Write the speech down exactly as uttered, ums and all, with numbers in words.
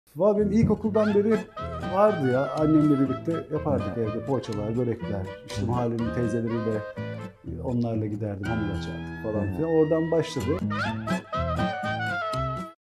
Valla benim ilkokuldan beri vardı ya. Annemle birlikte yapardık evde poğaçalar, börekler. İşte mahallenin teyzeleriyle onlarla giderdim, hamur açardık falan filan. Oradan başladı.